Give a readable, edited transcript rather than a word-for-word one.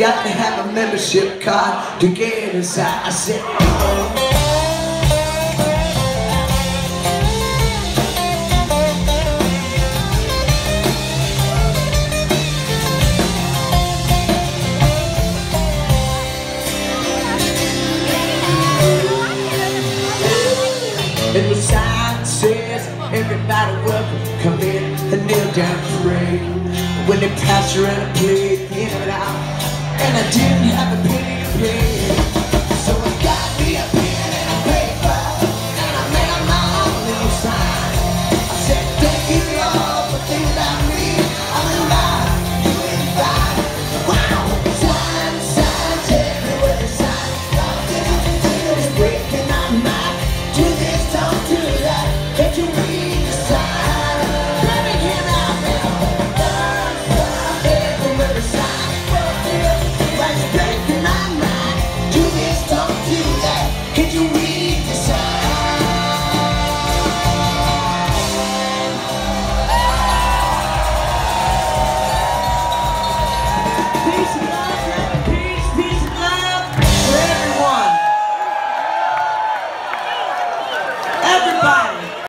got to have a membership card to get inside. I said, and the sign says, everybody welcome, come in and kneel down and pray. When they pass around a plate, in and out, and I didn't have a penny to pay.